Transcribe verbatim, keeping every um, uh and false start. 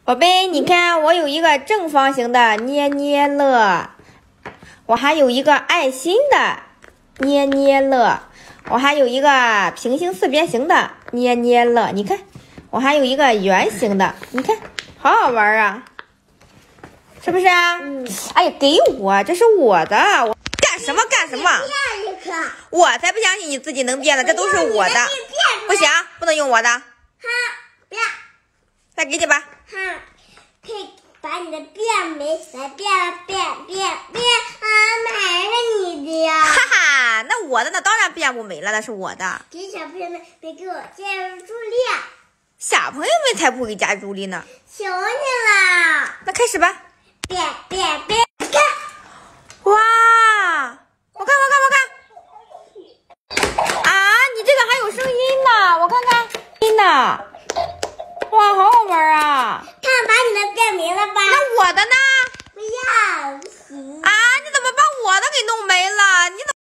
宝贝，你看我有一个正方形的捏捏乐，我还有一个爱心的捏捏乐，我还有一个平行四边形的捏捏乐。你看，我还有一个圆形的，你看，好好玩啊，是不是啊？嗯。哎呀，给我，这是我的，我干什么干什么？ 变一个。我才不相信你自己能变的，这都是我的。不行，不能用我的。 哈，不要。 再给你吧。 哈，可以把你的变没来变变变变啊，还是你的呀？ 哈哈，那我的那当然变不美了，那是我的。 给小朋友们别给我加入助力。 小朋友们才不会加助力呢。 求你了。 那开始吧。 变变变，看， 哇！我看我看我看。啊，你这个还有声音呢，我看看音呢。哇，好好玩啊！ 看把你的变没了吧？ 那我的呢？